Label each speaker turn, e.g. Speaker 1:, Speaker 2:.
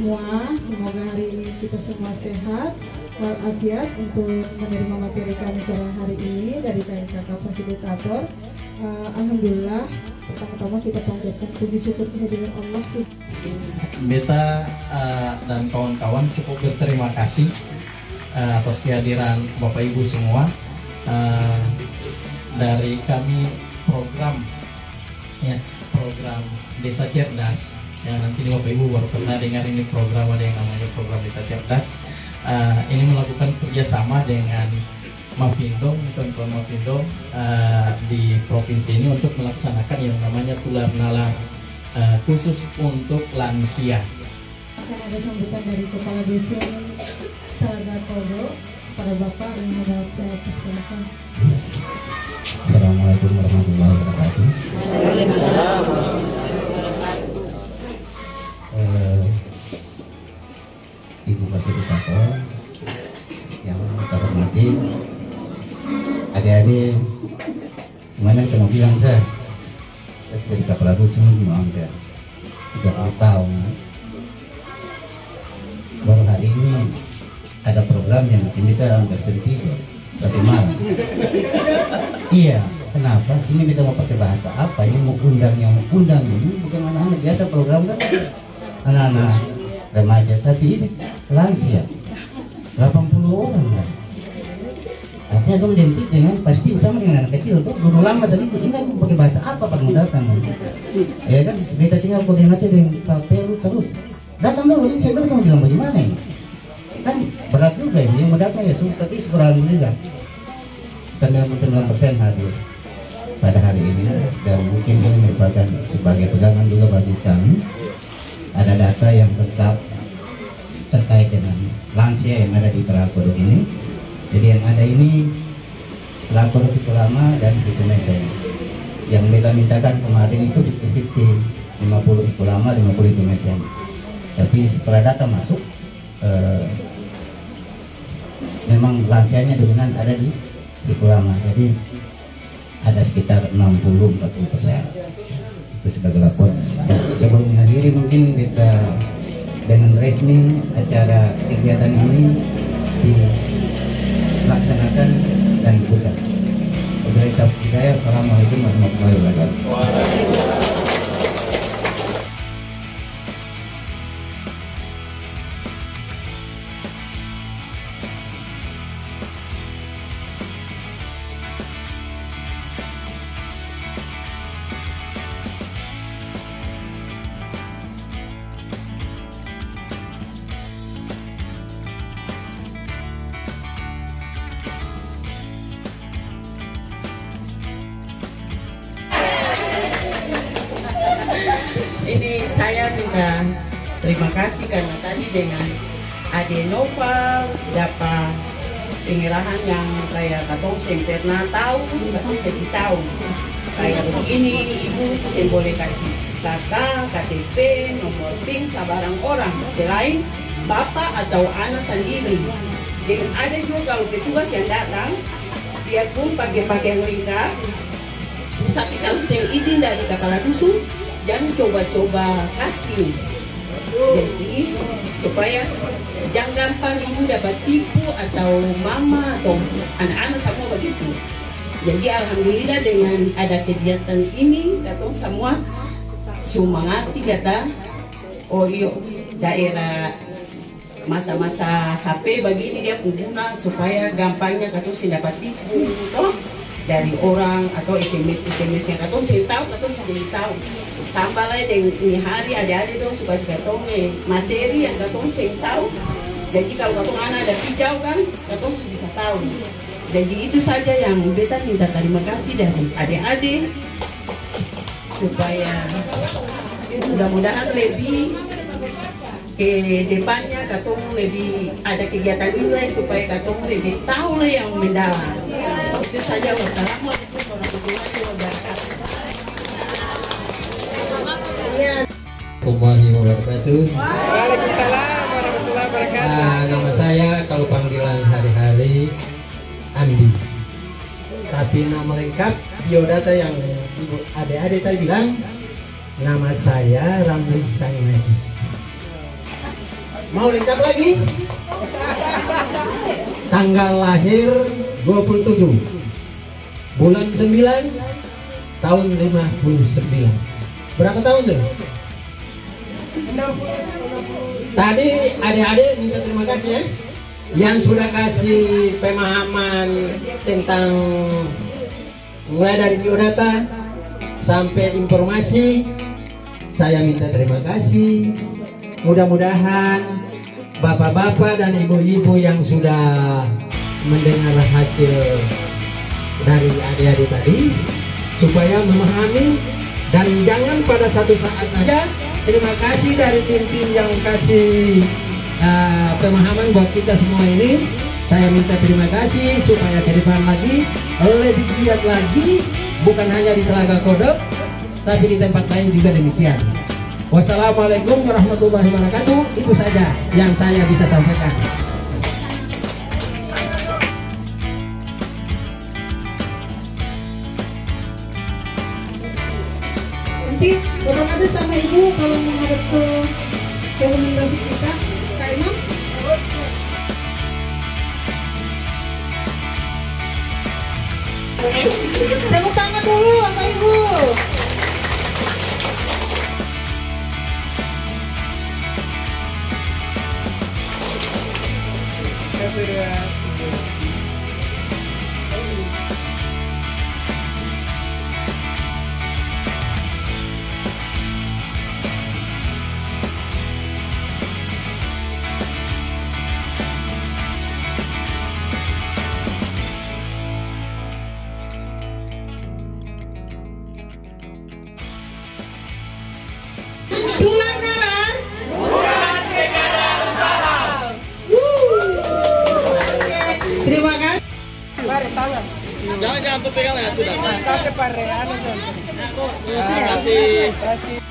Speaker 1: semua. Semoga hari ini kita semua sehat walafiat untuk menerima materi kami pada hari ini dari KNKK Fasilitator. Alhamdulillah, pertama-tama kita panjatkan puji syukur kehadiran Allah.
Speaker 2: Beta dan kawan-kawan cukup berterima kasih atas kehadiran Bapak Ibu semua. Dari kami program Desa Cerdas yang nanti Bapak Ibu baru pernah dengar ini program, ada yang namanya program Desa Cerdas. Ini melakukan kerjasama dengan Mafindo, kawan-kawan Mafindo di provinsi ini untuk melaksanakan yang namanya tular nalar khusus untuk lansia.
Speaker 1: Akan ada sambutan dari Kepala Desa Talaga Kodo kepada Bapak dan Muhammad, saya persilakan.
Speaker 3: Assalamualaikum warahmatullahi wabarakatuh.
Speaker 4: Waalaikumsalam.
Speaker 3: Ibu Fasilitator yang kita hormati, adik-adik, gimana kita mau bilang saya jadi kepala dusun mau hampir 30 tahun. Baru hari ini ada program yang bikin kita hampir sedikit satu malam. Iya, kenapa? Ini kita mau pakai bahasa apa? Ini mau undang yang undang ini bukan anak-anak biasa, program kan anak-anak remaja, tapi ini lansia 80 orang kan. Artinya dong identik dengan pasti sama dengan anak kecil tuh. Dulu lama tadi ini kan pakai bahasa apa Pak mau datang? Ya kan kita tinggal koordinasi dengan Pak Peru terus. Datang dulu, ini saya bilang bilang bagaimana ini? Kan berat juga ini mau datang ya sus, tapi alhamdulillah 99% hadir pada hari ini, dan mungkin ini merupakan sebagai pegangan juga bagi kami. Ada data yang tetap terkait dengan lansia yang ada di Telakodok ini. Jadi yang ada ini Telakodok itu lama dan itu mesin. Yang kita mintakan kemarin itu di 50 itu lama, 50 itu mesin. Tapi setelah data masuk, memang lansianya dominan ada di Lama. Jadi ada sekitar 60-40% itu sebagai lapor. Sebelum mengakhiri mungkin kita dengan resmi acara kegiatan ini dilaksanakan dan dibuka. Assalamualaikum warahmatullahi wabarakatuh.
Speaker 4: Ini saya minta terima kasih karena tadi dengan Ade Nova dapat pengerahan yang kayak katong saya pernah tahu, katong jadi tahu kayak begini. Ibu saya boleh kasih kakak, KTP, nomor PIN, sabarang orang selain bapak atau anak sendiri. Dan ada juga kalau petugas yang datang, biarpun pakai pakaian lengkap, tapi kalau saya izin dari kepala dusun, jangan coba-coba kasih. Jadi supaya jangan gampang ibu dapat tipu atau mama atau anak-anak semua begitu. Jadi alhamdulillah dengan ada kegiatan ini, katong semua semangat kata, oh iya daerah masa-masa HP begini dia pengguna supaya gampangnya katong sih dapat tipu, toh dari orang atau SMS yang katong sih tahu, katong sudah tahu. Tambah lagi dengan ini hari adik-adik dong suka katong materi yang katong sih tahu. Jadi kalau katong anak ada hijau kan, katong sudah bisa tahu. Jadi itu saja yang beta minta terima kasih dari adik-adik supaya mudah-mudahan lebih ke depannya katong lebih ada kegiatan nilai supaya katong lebih tahu lah yang mendalam. Itu saja. Wassalamualaikum warahmatullahi wabarakatuh.
Speaker 3: Warahmatullahi wabarakatuh.
Speaker 5: Waalaikumsalam warahmatullahi wabarakatuh.
Speaker 3: Nama saya kalau panggilan hari-hari Andi. Tapi nama lengkap biodata yang ibu adik-adik tadi bilang, nama saya Ramli Sangaji.
Speaker 6: Mau lengkap lagi? Tanggal lahir 27 bulan 9 tahun 59. Berapa tahun tuh? 60. Tadi adik-adik minta terima kasih ya, yang sudah kasih pemahaman tentang mulai dari biodata sampai informasi. Saya minta terima kasih. Mudah-mudahan bapak-bapak dan ibu-ibu yang sudah mendengar hasil dari adik-adik tadi supaya memahami, dan jangan pada satu saat aja. Terima kasih dari tim-tim yang kasih pemahaman buat kita semua ini. Saya minta terima kasih supaya ke depan lagi lebih giat lagi, bukan hanya di Telaga Kodok tapi di tempat lain juga demikian. Wassalamualaikum warahmatullahi wabarakatuh. Itu saja yang saya bisa sampaikan.
Speaker 1: Nanti Bapak Kades sama Ibu kalau menghadap ke rekomendasi kita, Kak Imam. Tepuk tangan dulu Bapak Ibu. Tulang nalar bukan sekadar paham. Terima kasih.
Speaker 5: Pare, tangan.
Speaker 2: Jangan pegang ya sudah.
Speaker 5: Kasih pare,
Speaker 2: Terima kasih.